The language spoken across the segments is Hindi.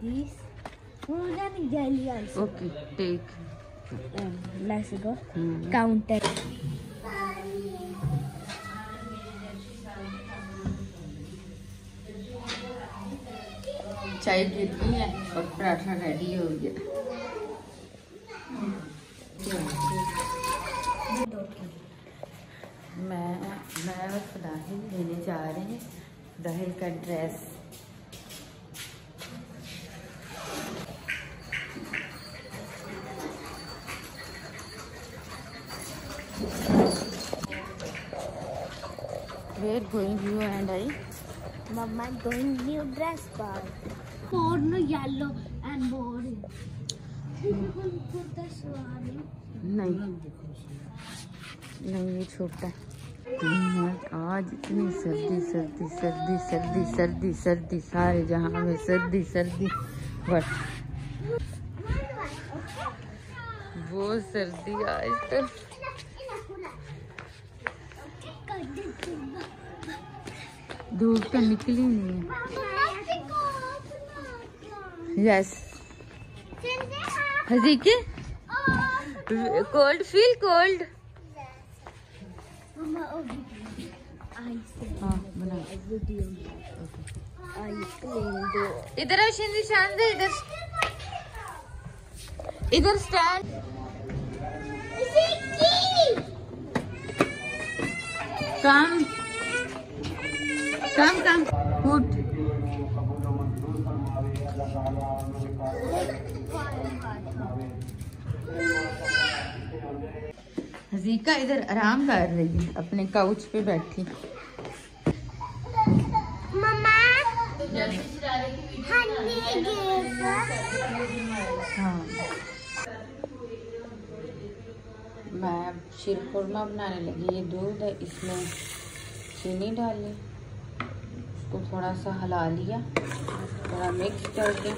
this. Organic jelly also. Okay, take. Let's go. Counter. चाय गिर गई है और पराठा रेडी हो गया। मैं और फदाहिल लेने जा रहे हैं फदाहिल का dress. Where going you and I? Mama going new dress bar. More no yellow and more. Put this one. नहीं ये छोटा है। आज इतनी सर्दी सर्दी सर्दी सर्दी सर्दी सर्दी सारे जहाँ में सर्दी सर्दी बस वो सर्दी आज तो धूप तो निकली नहीं है। यस हज़ीकी कोल्ड फील कोल्ड। हाँ बना इधर निशान दे इधर इधर स्टैंड कम कम कम फुट हज़ीका इधर आराम कर रही है अपने काउच पे बैठी। मम्मा हाँ मैं शीरखुरमा बनाने लगी। ये दूध है इसमें चीनी डाली इसको थोड़ा सा हिला लिया थोड़ा मिक्स करके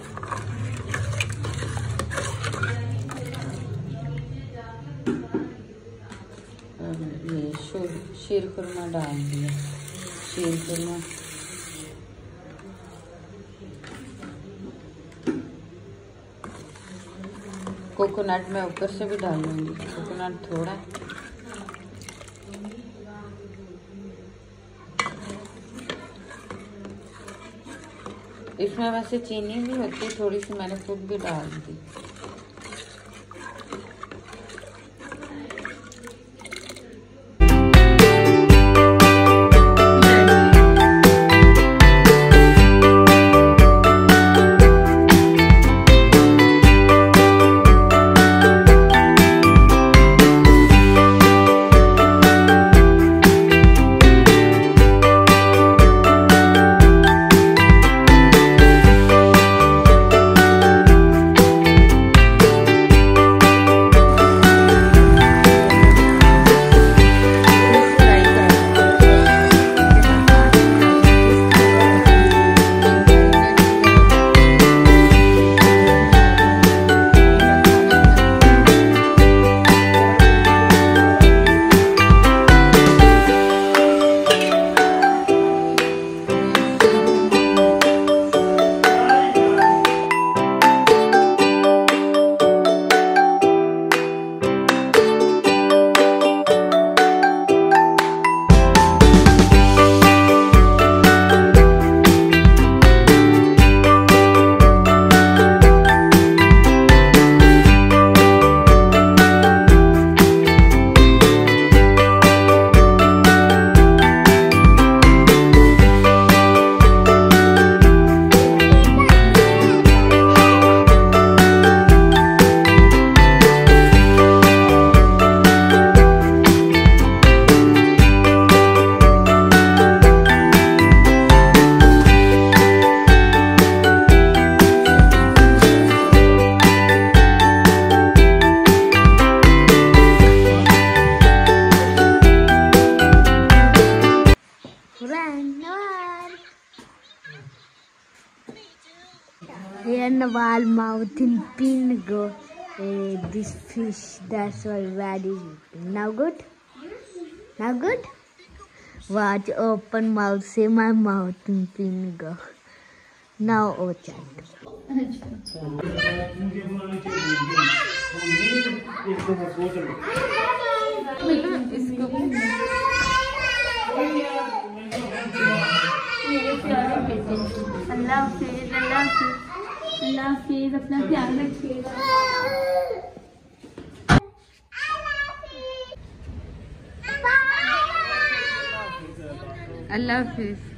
ये शीरखुरमा डाल दिया। शीरखुरमा कोकोनट मैं ऊपर से भी डालूंगी। कोकोनट थोड़ा इसमें वैसे चीनी भी होती है थोड़ी सी मैंने खुद भी डाल दी। Wall mouth in pin go. This fish, that's why very now good. Now good. Watch open mouth. Say my mouth in pin go. Now over chat. अल्लाह हाफिज़, अल्लाह हाफिज़, अल्लाह हाफिज़, अपना ध्यान रखिएगा। अल्लाह हाफिज़।